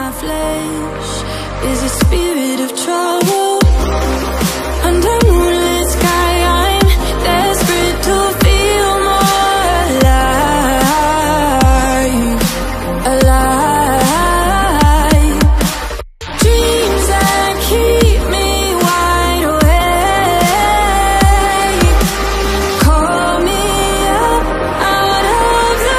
my flesh is a spirit of trouble. Under moonlit sky, I'm desperate to feel more alive, alive. Dreams that keep me wide awake, call me up out of the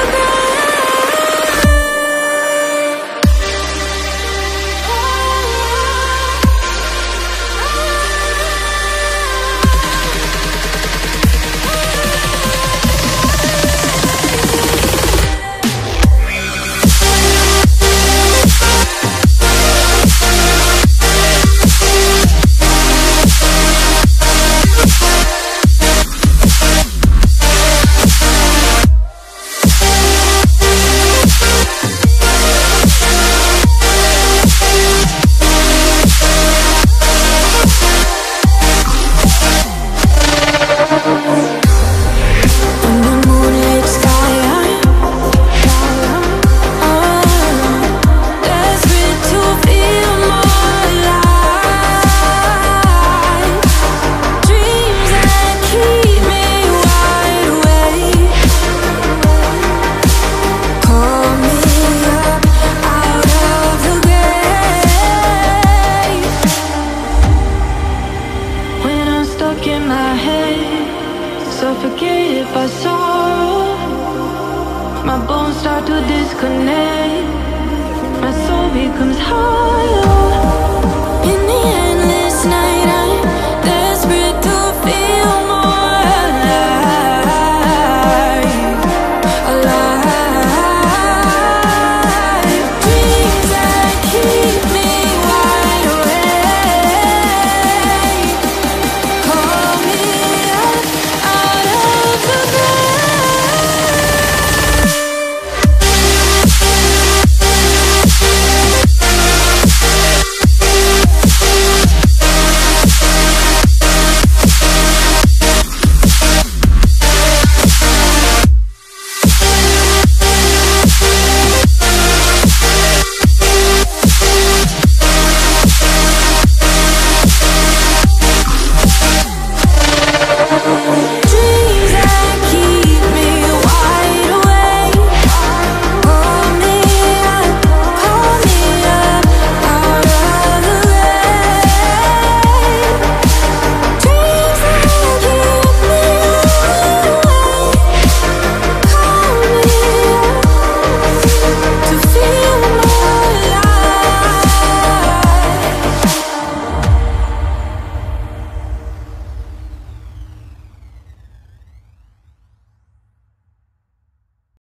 in my head, suffocate if I saw. My bones start to disconnect, my soul becomes hard.